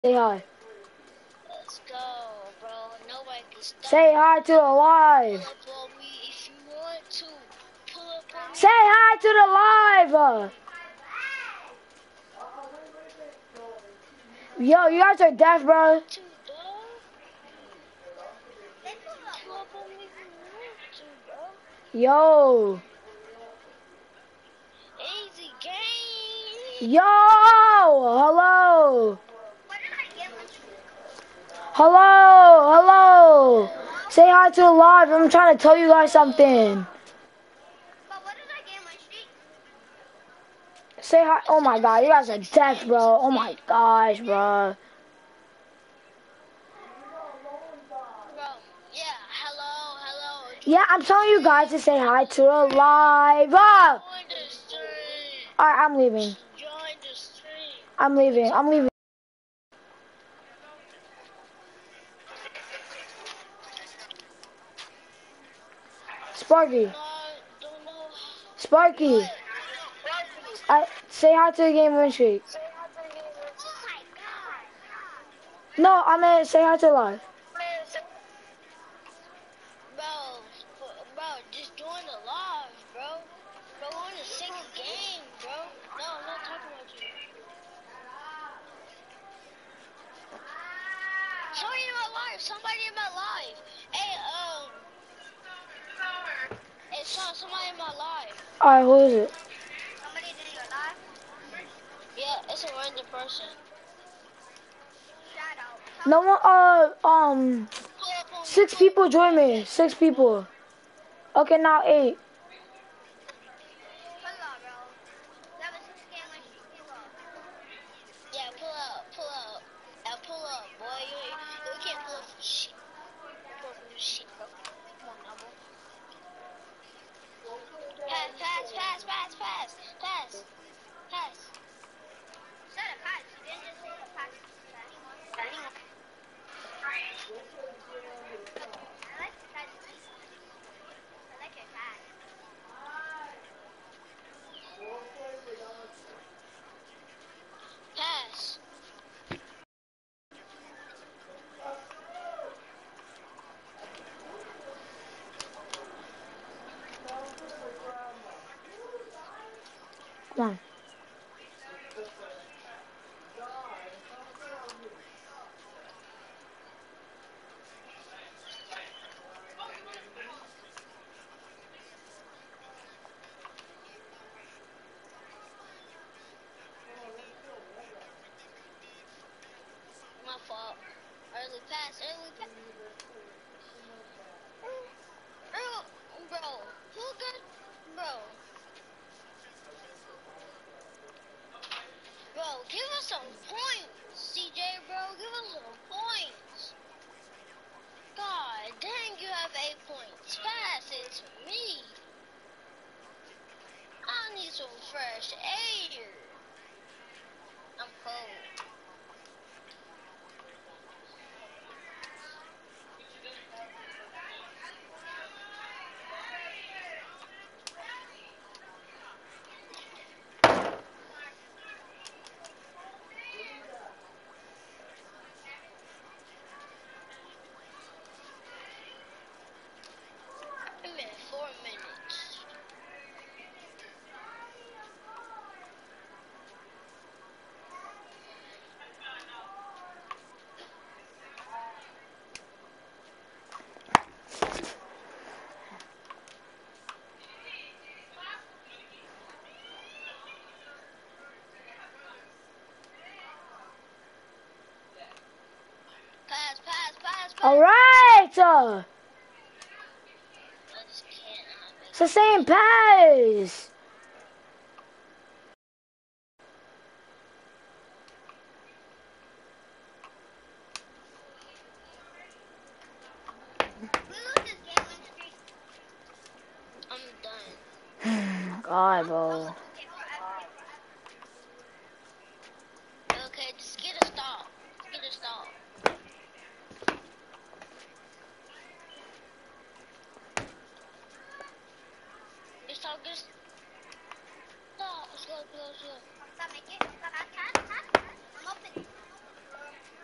Say hi. Let's go, bro. Nobody can stop. Say hi to the live. Pull up on me if you want to. Pull up on me. Say hi to the live. Yo, you guys are deaf, bro. To, bro. Pull up on me if you want to, bro. Yo. Easy game. Yo. Hello. Hello. Hello. Say hi to the live. I'm trying to tell you guys something. Say hi. Oh my god, you guys are deaf, bro. Oh my gosh, bro. Yeah, hello. Yeah, I'm telling you guys to say hi to the live. Join the stream. Alright, I'm leaving. Join the stream. I'm leaving. Sparky. Don't know. Sparky. What? Say hi to the game win streak. No, I meant say hi to the live. Bro, just join the live, bro. Bro, we're in the second game, bro. No, I'm not talking about you. Somebody in my live. Hey, somebody in my live. Alright, who is it? Somebody in your live? Yeah, it's a random person. Shout out. No one, 6 people join me. 6 people. Okay, now 8. Yeah, pull up, boy. You can't pull up for shit. Pull up for shit, bro. Come on now, bro. Pass. Said a pass. You didn't just say a pass to anyone. I like the pass. I like your pass. Pass. Come on. My fault. Early pass. Bro. Who got... Bro. Bro, give us some points, CJ, bro. Give us some points. God dang, you have 8 points. Pass it to me. I need some fresh air. I'm cold. I'm in 4 minutes. Pass. Alright! I just can't. It's the same pass! I'm done. God, bro. Okay, just get a stop. Stop. Let's go. Stop making it. I'm open.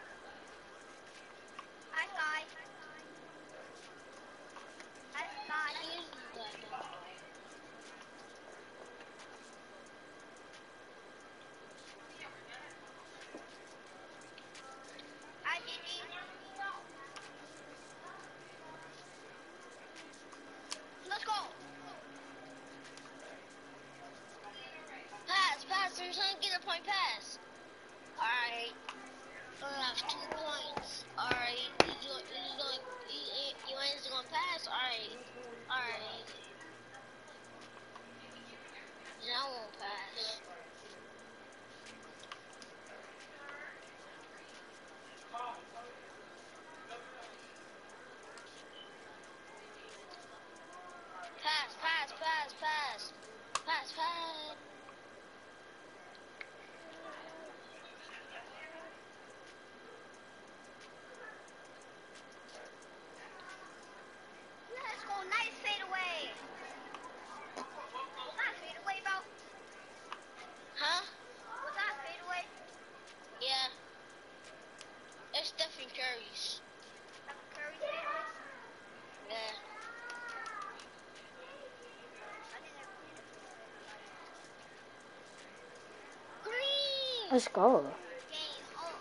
Let's go. Game over.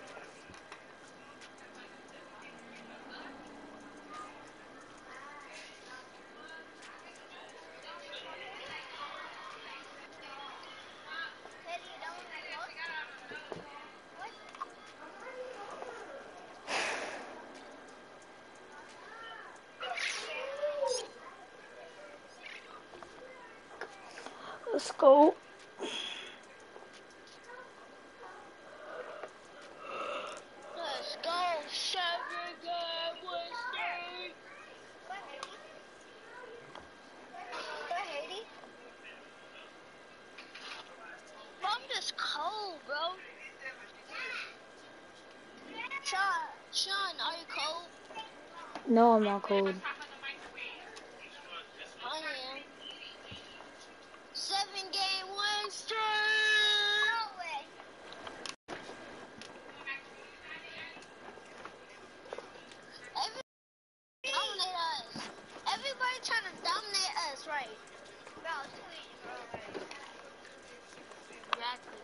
Teddy, you done with my post? What? Let's go. Let's go. 7-game win streak. Go ahead, Haiti. Go ahead, Haiti. Bro, I'm just cold, bro. Sean, are you cold? No, I'm not cold. I am. 7-game win streak. No way. Dominate us. Everybody trying to dominate us, right? Bro, it's too easy, bro. Exactly.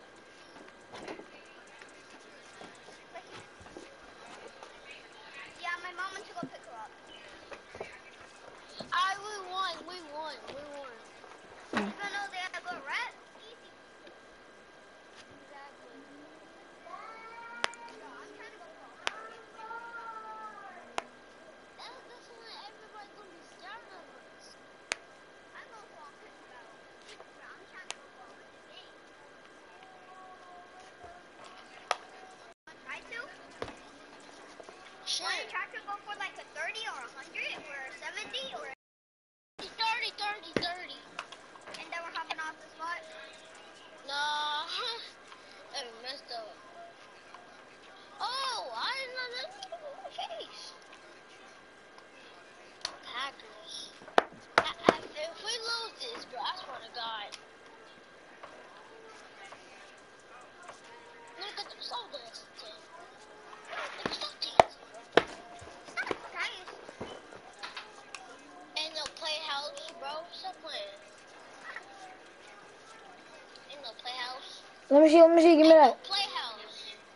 Yeah, my mom went to go pick her up. Alright, we won. Mm. Even though they had a good rep, easy. Exactly. Bro, I'm trying to go for 100. That's when everybody's gonna be scared of us. I'm going for 100, bro. Bro, I'm trying to go for 100 games. Want to try to? Sure. Want to try to go for like a 30 or 100 or a 70 or 30. And then we're hopping off the spot? Nah. That messed up. Oh, I didn't know that was in my face. Packers. If we lose this, bro, I swear to God. Look at them slow dancing, Tim. Look, stop dancing, bro. Stop, guys. Ain't no playhouse, bro. Stop playing. Ain't no playhouse. Let me see. Give me that. Ain't no playhouse.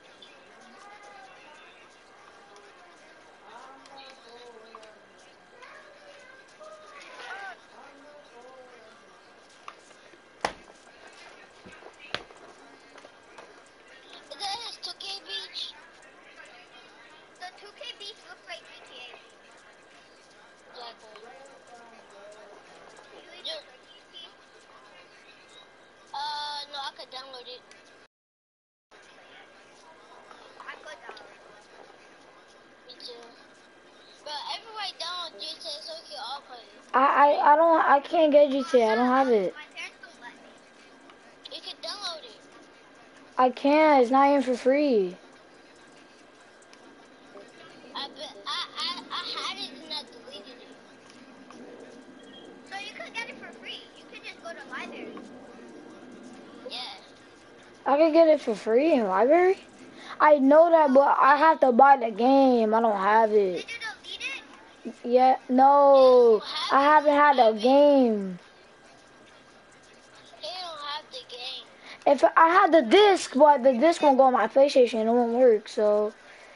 Is that his 2K beach? The 2K beach looks like GTA beach. Exactly. No, I could download it. I could download it. Me too. But everybody download GTA so we can all play it. I can't get GTA. I don't have it. My parents don't let me. You can download it. I can't. It's not even for free. I had it and I deleted it. So you could get it for free. You could just go to library. Yeah. I can get it for free in library. I know that, but I have to buy the game. I don't have it. Did you delete it? Yeah, no. I haven't had a game. They don't have the game. If I had the disc, but the disc won't go on my PlayStation, it won't work. So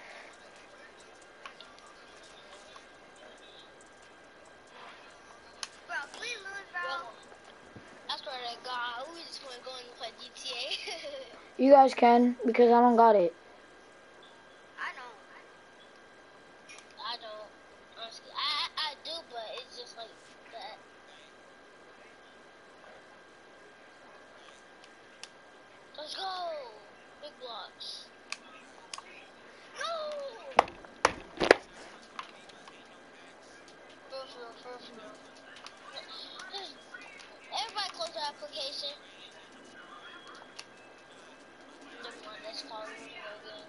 Bro, we lose, bro. I swear to God, we just want to go and play GTA. you guys can because I don't got it. I don't. Honestly, I do, but it's just like that. Let's go. Big blocks. No. For real. Everybody close the application. Never mind, let's call it again.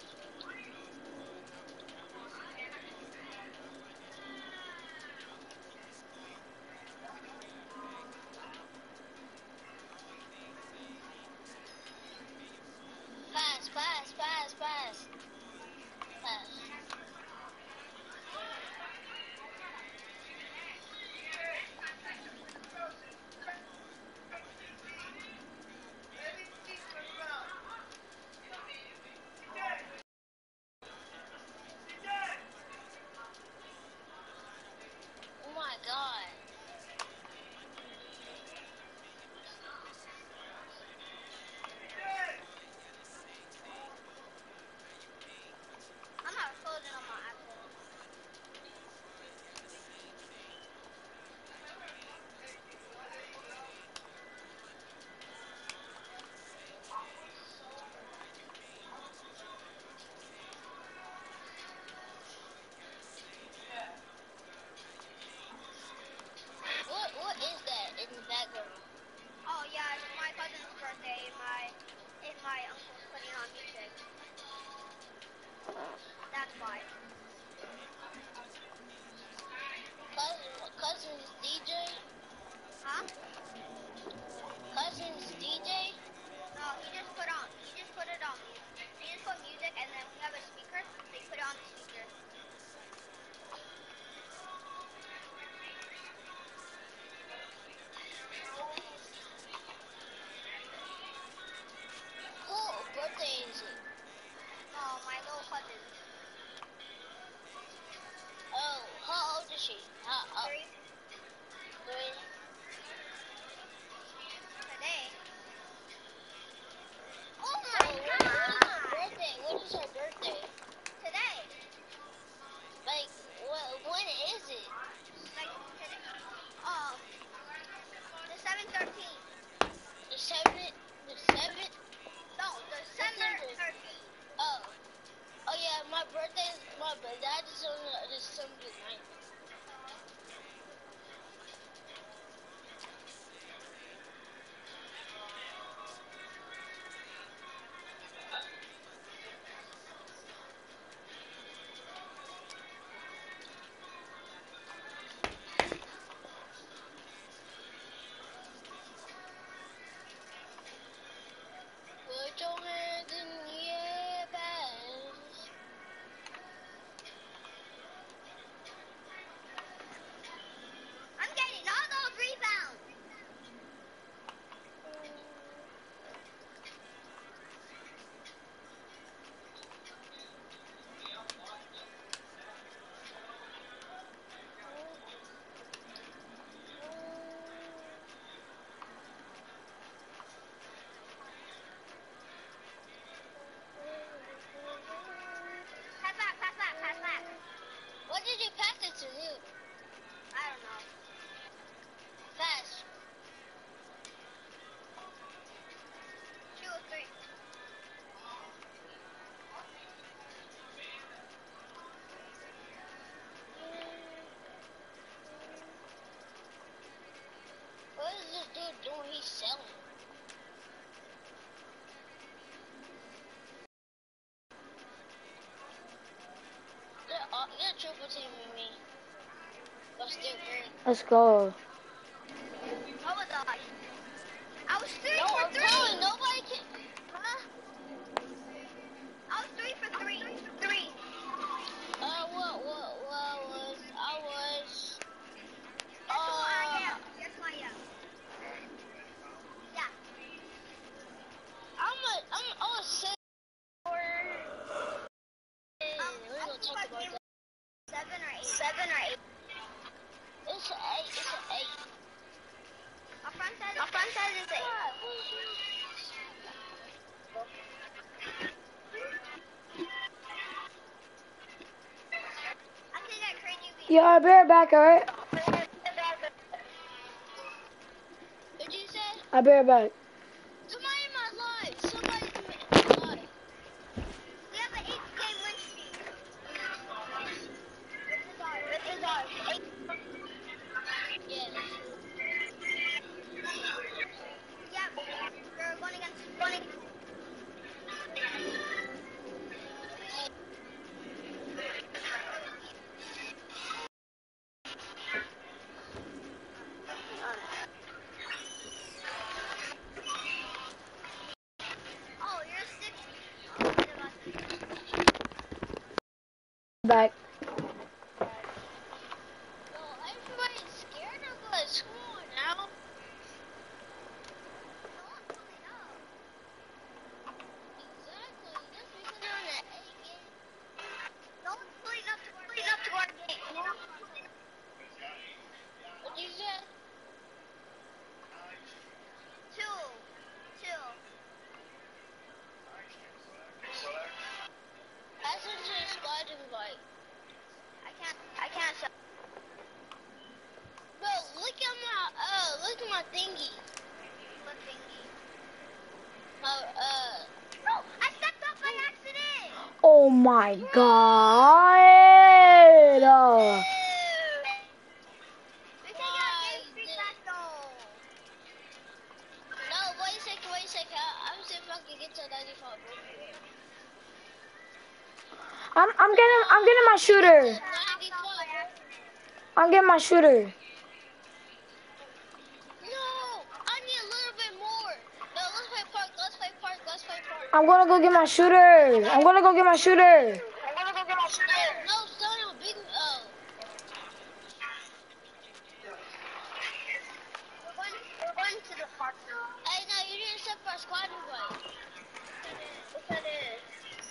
Pass. Cousins DJ? Huh? Cousins DJ? No, he just put it on music. He just put music and then we have a speaker, so you put it on the speaker. Whose birthday is it? Oh, my little cousin. Oh, how old is she? 3. 3. Today. Oh my God! What is her birthday? Today. Like, when is it? Like today. The 7/13. The 7th? The 7th? No, December 13th. Oh. Oh yeah, my dad is on December 9th. Put your hands in the air, bass. I'm getting all those rebounds. Pass back. What did you pass it to who? I don't know. Pass. 2 or 3. What is this dude doing? He's selling. They're triple teaming me. But still great. Let's go. What was I? I was 3 for 3. Telling, nobody can. Huh? I was 3 for 3. 3. I was. Guess who I am? Guess who I am? Yeah. I'm a 6 or. We're gonna talk about that. 7 or 8. 7 or 8. It's an 8. It's an 8. My friend says it's 8. I think that crazy. Yeah, I'll be right back, alright? What'd you say? I'll be right back. Somebody in my life. Somebody's in my life. We have an 8-game win streak. This is ours. 8. Yes. Yeah, we're going against. Oh, you're 6. Back. Yo, everybody's scared of us. Come on now. No one's pulling up. Exactly. Just because they're on an 8-game. No one's pulling up to our game. What'd you say? 2. Pass into the squad invite. I can't show. Bro, look at my thingy. What thingy? Bro, I stepped up by accident. Oh my god. We can get a game streak back though. No, wait a second. I'm see if I can get to 95. I'm getting my shooter. 95. I'm getting my shooter. I'm gonna go get my shooter. I'm gonna go get my shooter. No, stay on big. We're going to the park now. Hey, no, you didn't set for a squad invite. What's that is?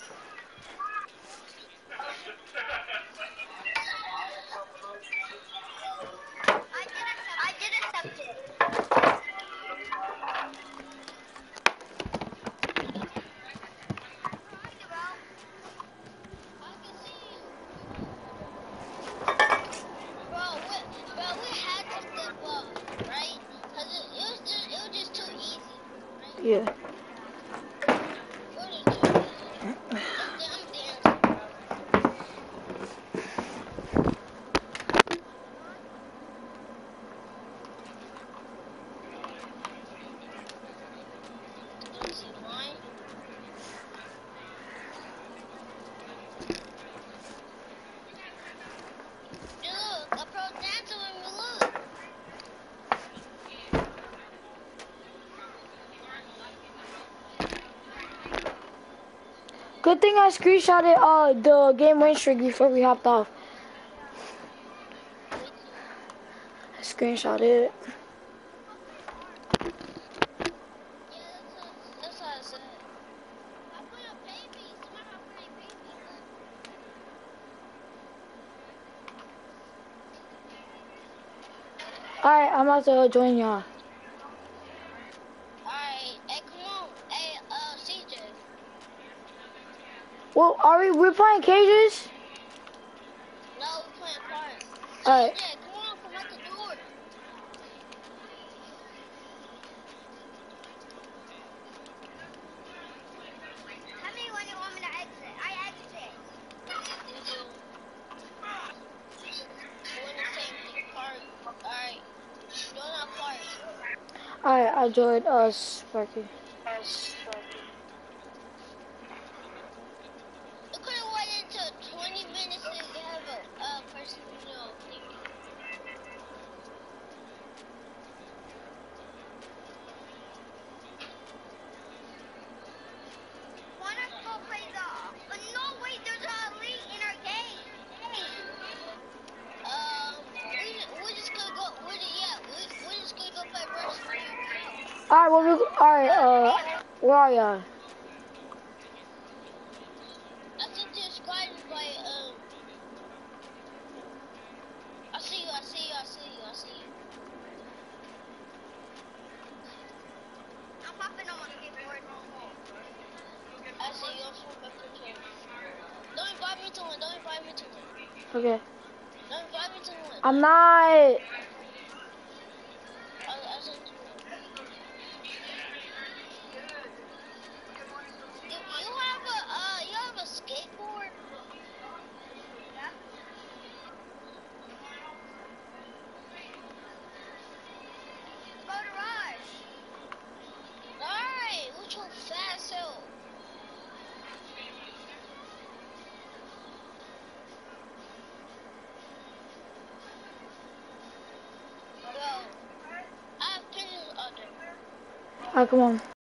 I did accept it. I can see you. Bro, we had to step up, right? Cause it was just too easy, right? Yeah. It was just too easy. I'm dancing, bro. Let's see, mine. Look, a pro dancer when we look. Good thing I screenshotted the game win streak before we hopped off. Me too. I screenshotted it. Yeah, that's what I said. I put a baby. Somehow put a baby. Look. Alright, I'm about to join y'all. Alright, hey, come on. Hey, CJ. Well, we're playing cages? No, we're playing cards. Alright. CJ, come on, come out the door. Tell me when you want me to exit. I exit. You do. We're in the same card. Alright. Join our card. Alright, I joined Sparky. We could have waited until 20 minutes to have a person, thingy. Wanna go play no, wait, there's an elite in our game. We just gonna go. We just gonna go play versus you. Alright, where are y'all? I sent you a squad invite. I see you. I'm popping on my skateboard. I see you. I'm swinging back to the Don't invite me to one. Okay. Don't invite me to one. I'm not. I sent you one. You have a skateboard? Yeah. Go to Rush. Alright, what's your fast self? Bro, I have pictures of them. Alright, come on.